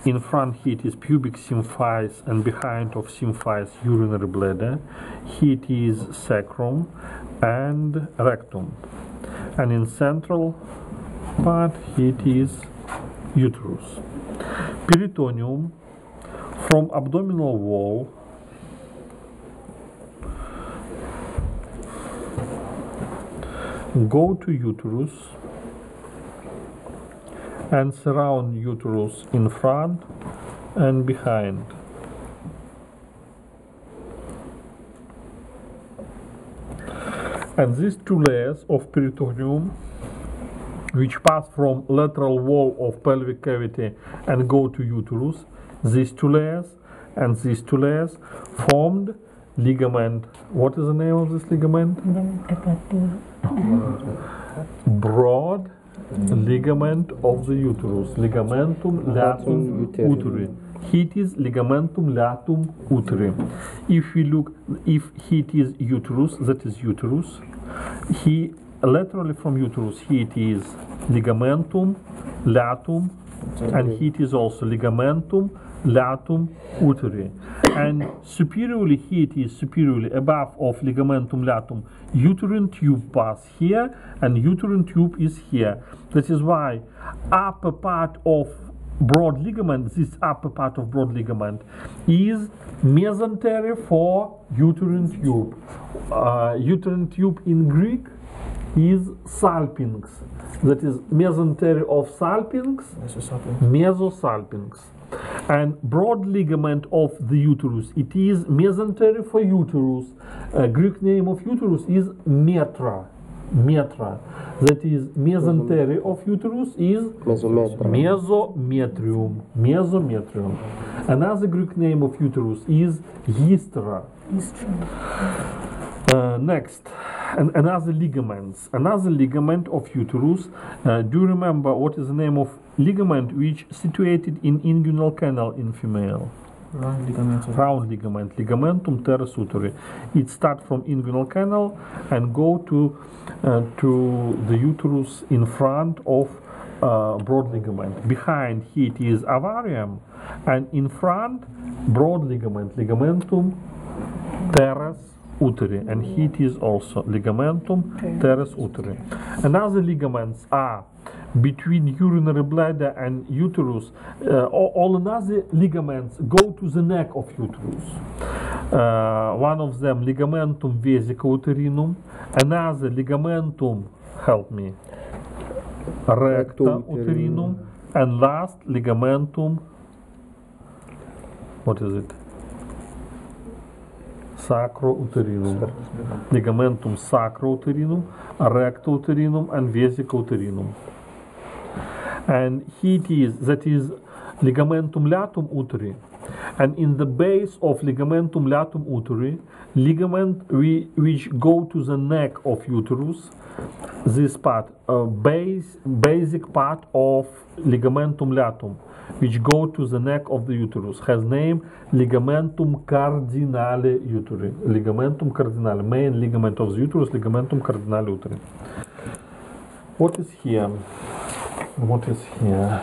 In front here it is pubic symphysis, and behind of symphysis urinary bladder. Here it is sacrum and rectum, and in central part here it is uterus. Peritoneum from abdominal wall go to uterus and surround uterus in front and behind. And these two layers of peritoneum, which pass from lateral wall of pelvic cavity and go to uterus, these two layers and these two layers formed ligament. What is the name of this ligament? Broad ligament of the uterus, ligamentum latum uteri. Here it is ligamentum latum uteri. If we look, if here it is uterus, that is uterus. Here laterally from uterus, here it is ligamentum latum, and here it is also ligamentum latum uteri. And superiorly, here it is superiorly above of ligamentum latum, uterine tube pass here, and uterine tube is here. That is why upper part of broad ligament, this upper part of broad ligament, is mesentery for uterine tube. Uterine tube in Greek is salpinx. That is mesentery of salpinx, mesosalpinx. And broad ligament of the uterus, it is mesentery for uterus. Greek name of uterus is metra. Metra. That is mesentery of uterus is mesometrium. Mesometrium. Another Greek name of uterus is hystra. Next, another ligaments. Another ligament of uterus. Do you remember what is the name of ligament which situated in inguinal canal in female? Round ligament. Round ligament, ligamentum teres uteri. It starts from inguinal canal and go to the uterus in front of broad ligament. Behind here it is ovarium, and in front broad ligament, ligamentum teres uteri, and here it is also ligamentum teres uteri. Another ligaments are between urinary bladder and uterus. All another ligaments go to the neck of uterus. One of them ligamentum vesicouterинum, another ligamentum, help me, recta uterinum, and last ligamentum, what is it? Sacrouterinum. Ligamentum sacrouterinum, rectouterinum, and vesicouterинum. And here it is, that is ligamentum latum uteri. And in the base of ligamentum latum uteri, ligament which go to the neck of uterus, this part, basic part of ligamentum latum, which go to the neck of the uterus, has name ligamentum cardinale uteri. Ligamentum cardinale, main ligament of the uterus, ligamentum cardinale uteri. What is here? What is here?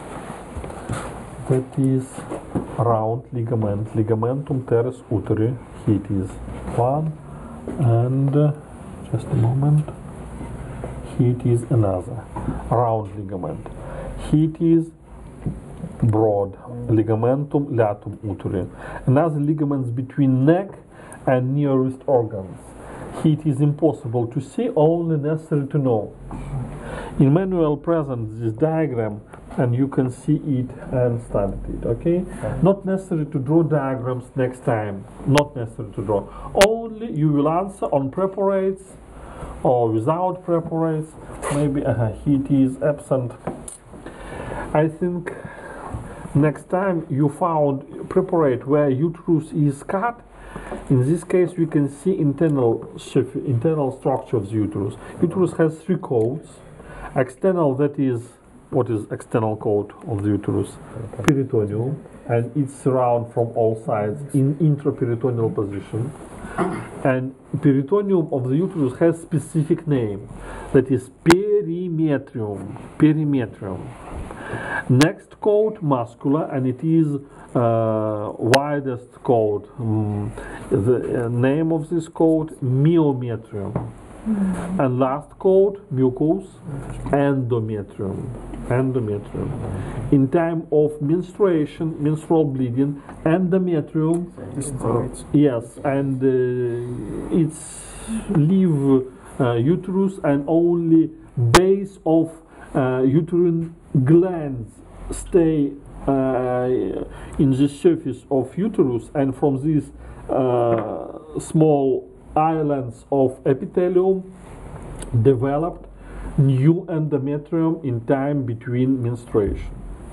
That is round ligament, ligamentum teres uteri. Here it is one, and just a moment. Here it is another round ligament. Here it is broad ligamentum latum uteri. Another ligaments between neck and nearest organs. Here it is impossible to see, only necessary to know. In manual present this diagram, and you can see it and study it, okay? Not necessary to draw diagrams next time, not necessary to draw. Only you will answer on preparates or without preparates. Maybe here it is absent. I think next time you found preparate where uterus is cut. In this case we can see internal structure of the uterus. Uterus has three coats. External, that is, what is external coat of the uterus? Peritoneum, and it's surrounded from all sides in intraperitoneal position. And peritoneum of the uterus has specific name, that is perimetrium. Perimetrium. Next chord, muscular, and it is widest chord. The name of this chord, myometrium. And last chord, mucous, endometrium. Endometrium. In time of menstruation, menstrual bleeding, endometrium, yes, and it's leave uterus, and only base of uterine glands stay in the surface of uterus, and from these small islands of epithelium developed new endometrium in time between menstruation.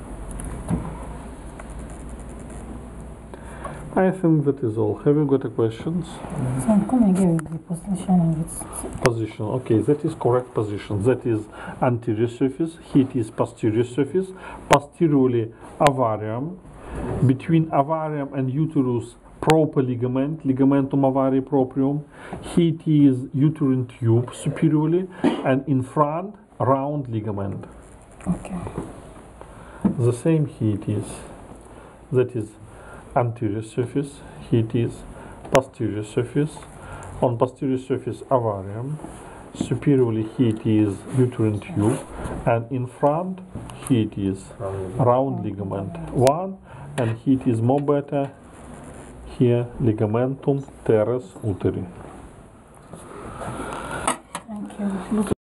I think that is all. Have you got a questions? So come again with the position of its Position. Okay, that is correct position. That is anterior surface. Here it is posterior surface. Posteriorly ovarium. Between ovarium and uterus, proper ligament, ligamentum ovari proprium. Here it is uterine tube superiorly, and in front round ligament. okay. The same here it is. That is anterior surface. Here it is posterior surface. On posterior surface ovarium. Superiorly here it is uterine tube, and in front here it is round ligament. One, and here it is more better. Here ligamentum teres uteri. Thank you.